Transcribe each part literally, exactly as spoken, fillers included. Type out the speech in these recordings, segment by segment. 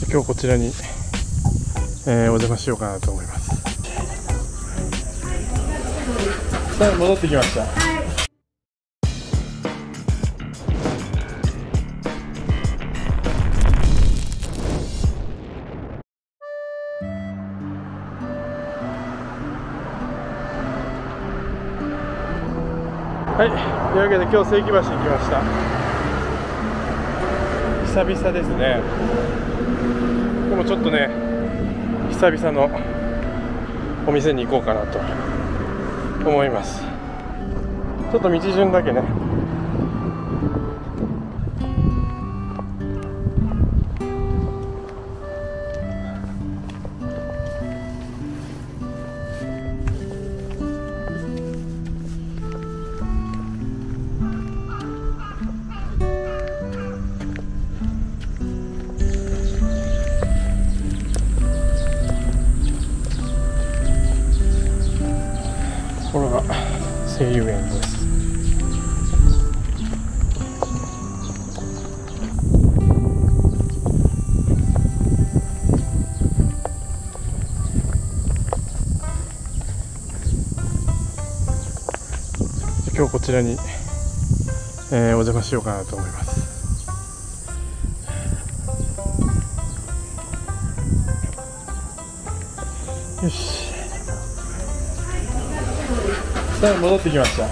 今日こちらに、えー、お邪魔しようかなと思います。さあ戻ってきました。はい、というわけで今日関橋に来ました。久々ですね。でもちょっとね、久々のお店に行こうかなと思います。ちょっと道順だけね。これが西遊園です。今日こちらに、えー、お邪魔しようかなと思います。よし。さあ戻ってきました。はい、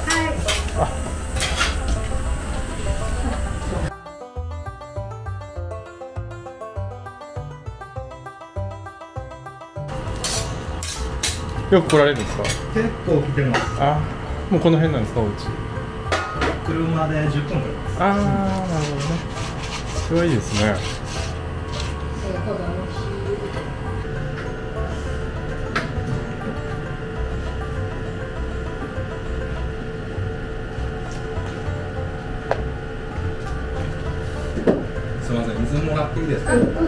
あ、よく来られるんですか？ 結構来てます。 あ、もうこの辺なんですか、お家？ 車でじゅっぷんぐらいです。 ああ、なるほどね。それはいいですね。 すみません、水もらっていいですか？すみません。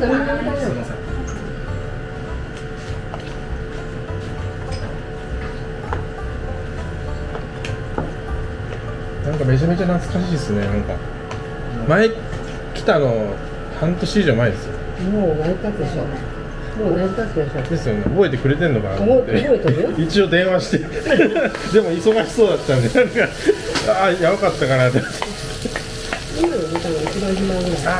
なんかめちゃめちゃ懐かしいですね。なんか前来たの半年以上前ですよ。 もう成り立つでしょ。もう成り立つでしょ。 ですよね。覚えてくれてんのかなと思って。 覚えてるよ。 一応電話してでも忙しそうだったんで、なんかああやばかったかなって。 今の時間が一番暇ぐらい。あ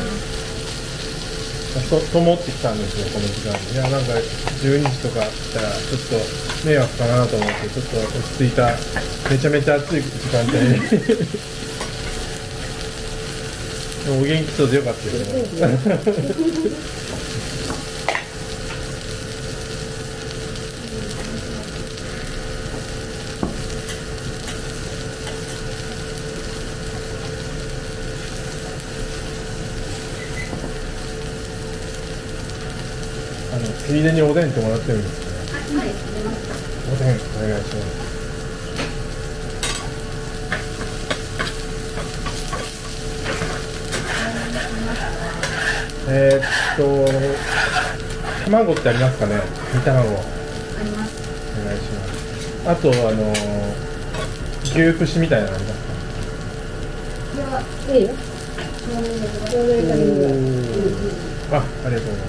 あ、とともってきたんですよ、この時間に。いや、なんかじゅうにじとか来たらちょっと迷惑かなと思って、ちょっと落ち着いためちゃめちゃ暑い時間帯にでもお元気そうでよかったですね。あのついでにおでんってもらってるんですかね。はい、おでんお願いします。えー、っと卵ってありますかね。煮卵。あります。お願いします。あとあの牛串みたいなのありますか。いや、いいよ。あ、ありがとうございます。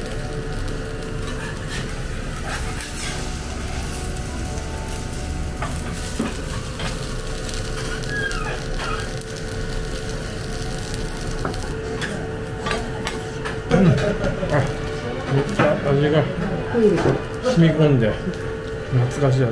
うん、あ、めっちゃ味が染み込んで懐かしい味。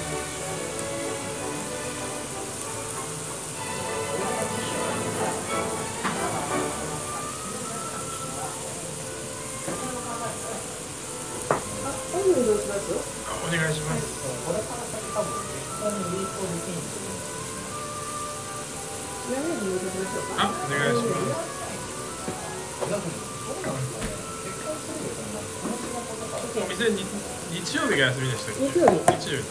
お願いします。 これから先多分実際に有効できるんですよ。 あ、お願いします。お店に日曜日が休みでしたっけ？ 日曜日。 日曜日ですよね。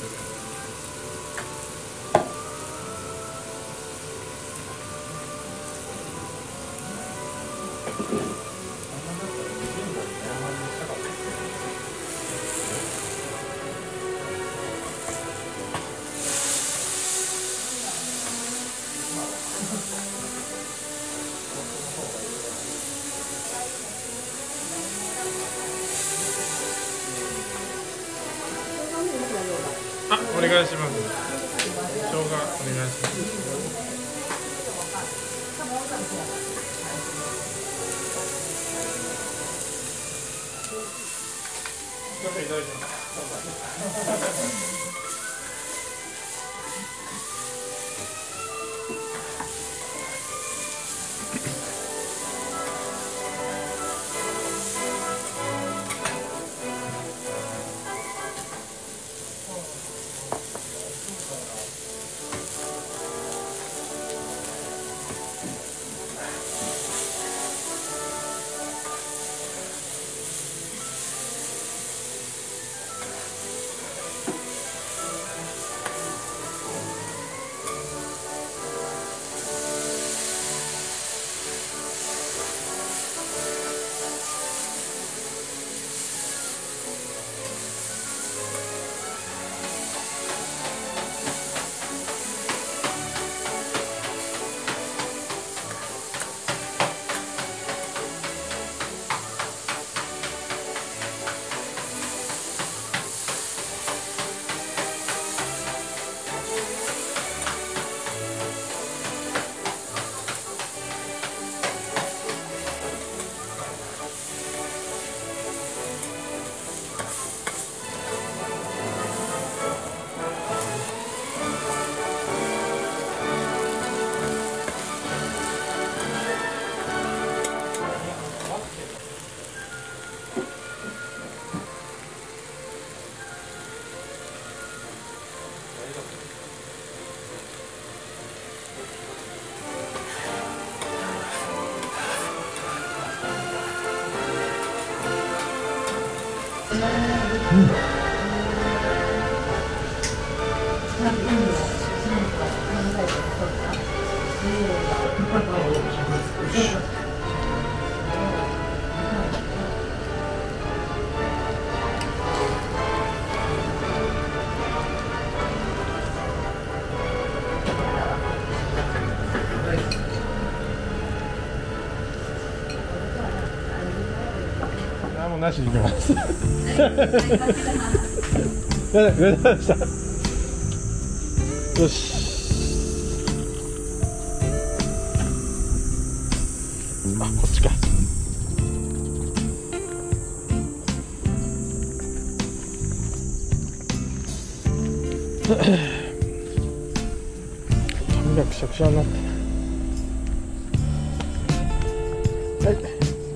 あ、お願いします。生姜お願いします。すみません、いただきます。あ、もうなしに行きます。ごめんなさい。よし。あ、こっちか。髪がくしゃくしゃになって。はい。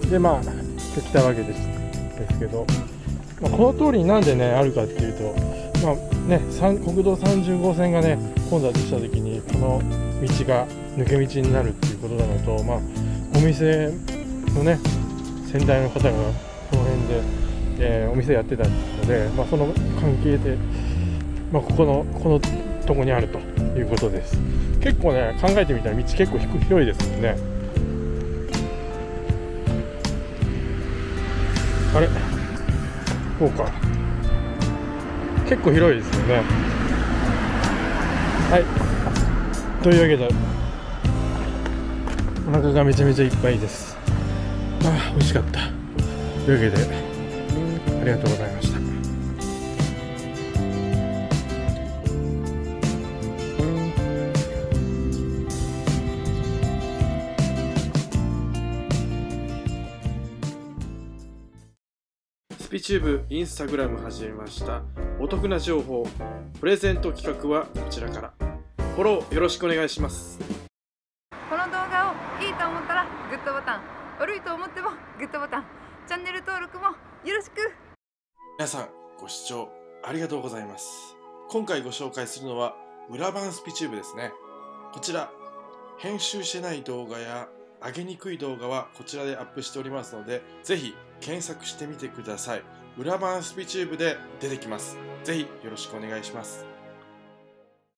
で、まあ、来たわけです。ですけど、まあ、この通りになんでねあるかっていうと、まあね、国道さんじゅうごせんがね混雑した時にこの道が抜け道になるっていうことなのと、まあ、お店のね先代の方がこの辺で、えー、お店やってたので、まあ、その関係で、まあ、ここのこのとこにあるということです。結構ね考えてみたら道結構広いですもんね。あれこうか、結構広いですよね。はい、というわけでお腹がめちゃめちゃいっぱいです。ああ、美味しかった。というわけでありがとうございました。 ピチューブインスタグラム始めました。お得な情報、プレゼント企画はこちらから。フォローよろしくお願いします。 この動画をいいと思ったらグッドボタン、悪いと思ってもグッドボタン、チャンネル登録もよろしく。 皆さんご視聴ありがとうございます。今回ご紹介するのは裏版スピチューブですね。こちら編集してない動画や上げにくい動画はこちらでアップしておりますので、ぜひ検索してみてください。裏版スピチューブで出てきます。ぜひよろしくお願いします。